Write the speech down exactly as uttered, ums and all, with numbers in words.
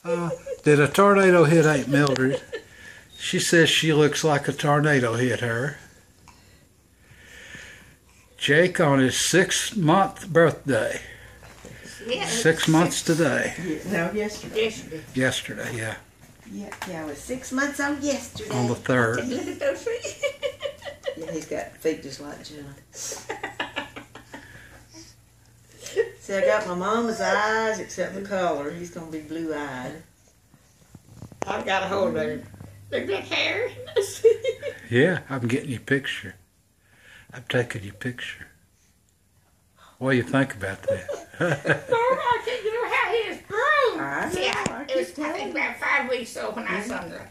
Uh, did a tornado hit Aunt Mildred? She says she looks like a tornado hit her. Jake on his six-month birthday. Yeah, Six months today. Yeah, no, yesterday. Yesterday. Yesterday, yeah. Yeah, yeah, it was six months on yesterday. On the third. Look at those feet. Yeah, he's got feet just like John. See, I got my mama's eyes except the color. He's gonna be blue-eyed. I've got a hold of him. Look at that hair. Yeah, I'm getting you a picture. I'm taking you a picture. What do you think about that? I can't get over how he is grown. I know, Yeah, I it was, can I tell. think about five weeks old when I saw him.